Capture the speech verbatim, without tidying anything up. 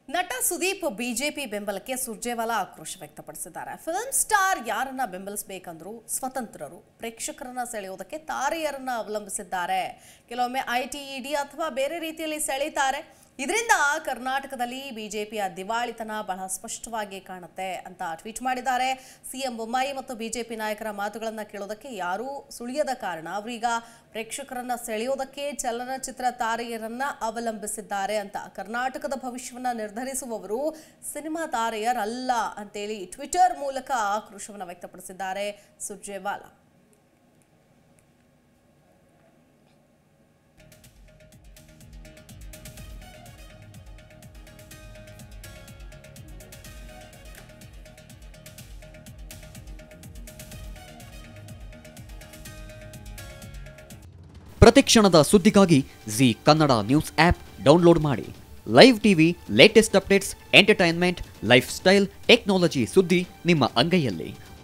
ನಟ ಸುದೀಪ್ ಬಿಜೆಪಿ ಬೆಂಬಲಕ್ಕೆ ಸುರ್ಜೇವಾಲಾ ಆಕ್ರೋಶ ವ್ಯಕ್ತಪಡಿಸಿದ್ದಾರೆ. ಫಿಲ್ಮ್ ಸ್ಟಾರ್ ಯಾರನ್ನ ಬೆಂಬಲಿಸಬೇಕಂದ್ರೂ ಸ್ವತಂತ್ರರು, ಪ್ರೇಕ್ಷಕರನ್ನ ಸೆಳೆಯೋದಕ್ಕೆ ತಾರೆಯರನ್ನ ಅವಲಂಬಿಸಿದ್ದಾರೆ. ಕೆಲವೊಮ್ಮೆ ಐಟಿ, ಇಡಿ ಅಥವಾ ಬೇರೆ ರೀತಿಯಲ್ಲಿ ಸೆಳೀತಾರೆ. ಇದರಿಂದ ಕರ್ನಾಟಕದಲ್ಲಿ ಬಿಜೆಪಿಯ ದಿವಾಳಿತನ ಬಹಳ ಸ್ಪಷ್ಟವಾಗಿ ಕಾಣುತ್ತೆ ಅಂತ ಟ್ವೀಟ್ ಮಾಡಿದ್ದಾರೆ. ಸಿಎಂ ಬೊಮ್ಮಾಯಿ ಮತ್ತು ಬಿಜೆಪಿ ನಾಯಕರ ಮಾತುಗಳನ್ನು ಕೇಳೋದಕ್ಕೆ ಯಾರೂ ಸುಳಿಯದ ಕಾರಣ ಅವರೀಗ ಪ್ರೇಕ್ಷಕರನ್ನ ಸೆಳೆಯೋದಕ್ಕೆ ಚಲನಚಿತ್ರ ತಾರೆಯರನ್ನ ಅವಲಂಬಿಸಿದ್ದಾರೆ ಅಂತ. ಕರ್ನಾಟಕದ ಭವಿಷ್ಯವನ್ನ ನಿರ್ಧರಿಸುವವರು ಸಿನಿಮಾ ತಾರೆಯರಲ್ಲ ಅಂತೇಳಿ ಟ್ವಿಟರ್ ಮೂಲಕ ಆಕ್ರೋಶವನ್ನು ವ್ಯಕ್ತಪಡಿಸಿದ್ದಾರೆ ಸುರ್ಜೇವಾಲಾ. ಪ್ರತಿಕ್ಷಣದ ಸುದ್ದಿಗಾಗಿ Zee Kannada news app download ಮಾಡಿ. Live TV, latest updates, entertainment, lifestyle, technology ಸುದ್ದಿ ನಿಮ್ಮ ಅಂಗೈಯಲ್ಲಿ.